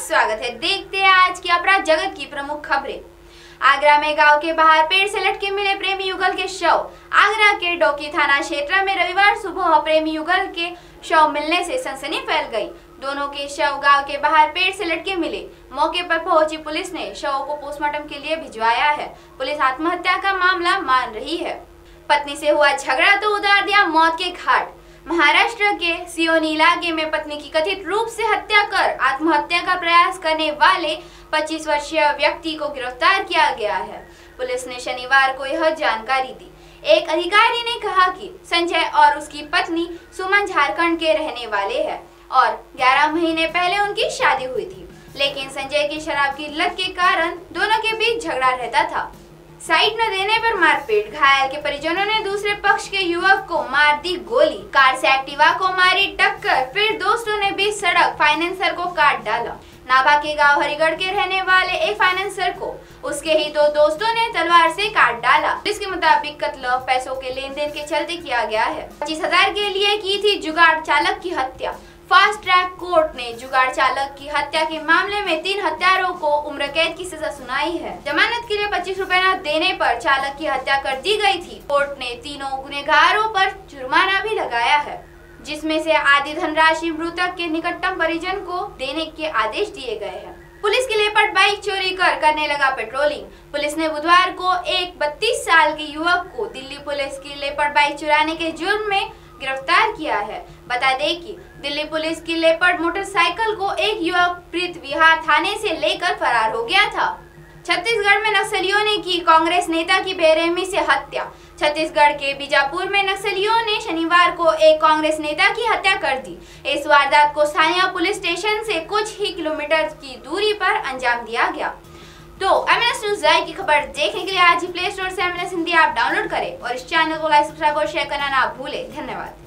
स्वागत है। देखते हैं आज की अपराध जगत की प्रमुख खबरें। आगरा में गांव के बाहर पेड़ से लटके मिले प्रेमी युगल के शव। आगरा के डोकी थाना क्षेत्र में रविवार सुबह प्रेमी युगल के शव मिलने से सनसनी फैल गई। दोनों के शव गांव के बाहर पेड़ से लटके मिले। मौके पर पहुंची पुलिस ने शवों को पोस्टमार्टम के लिए भिजवाया है। पुलिस आत्महत्या का मामला मान रही है। पत्नी से हुआ झगड़ा तो उतार दिया मौत के घाट। महाराष्ट्र के सियोनी इलाके में पत्नी की कथित रूप से हत्या कर आत्महत्या का प्रयास करने वाले 25 वर्षीय व्यक्ति को गिरफ्तार किया गया है। पुलिस ने शनिवार को यह जानकारी दी। एक अधिकारी ने कहा कि संजय और उसकी पत्नी सुमन झारखंड के रहने वाले हैं और 11 महीने पहले उनकी शादी हुई थी, लेकिन संजय की शराब की लत के कारण दोनों के बीच झगड़ा रहता था। साइड न देने पर मारपीट। घायल के परिजनों ने दूसरे पक्ष के युवक को मार दी गोली। कार से एक्टिवा को मारी टक्कर। फिर दोस्तों ने भी सड़क फाइनेंसर को काट डाला। नाभा के गांव हरिगढ़ के रहने वाले एक फाइनेंसर को उसके ही दो दोस्तों ने तलवार से काट डाला। पुलिस के मुताबिक कत्ल पैसों के लेन देन के चलते किया गया है। 25,000 के लिए की थी जुगाड़ चालक की हत्या। फास्ट ट्रैक कोर्ट ने जुगाड़ चालक की हत्या के मामले में 3 हत्यारों को उम्र कैद की सजा सुनाई है। जमानत के लिए 25 रुपए न देने पर चालक की हत्या कर दी गई थी। कोर्ट ने तीनों गुनहगारों पर जुर्माना भी लगाया है, जिसमें से आधी धनराशि मृतक के निकटतम परिजन को देने के आदेश दिए गए हैं। पुलिस की लेपर्ड बाइक चोरी कर करने लगा पेट्रोलिंग। पुलिस ने बुधवार को एक 32 साल के युवक को दिल्ली पुलिस की लेपर्ड बाइक चुराने के जुर्म में गिरफ्तार किया है। बता दें कि दिल्ली पुलिस की लेपर्ड मोटरसाइकिल को एक युवक प्रीत विहार थाने से लेकर फरार हो गया था। छत्तीसगढ़ में नक्सलियों ने की कांग्रेस नेता की बेरहमी से हत्या। छत्तीसगढ़ के बीजापुर में नक्सलियों ने शनिवार को एक कांग्रेस नेता की हत्या कर दी। इस वारदात को स्थानीय पुलिस स्टेशन से कुछ ही किलोमीटर की दूरी पर अंजाम दिया गया। तो एमएनएस न्यूज़ की खबर देखने के लिए आज ही प्ले स्टोर से एमएनएस हिंदी ऐप डाउनलोड करें और इस चैनल को लाइक, सब्सक्राइब और शेयर करना ना भूलें। धन्यवाद।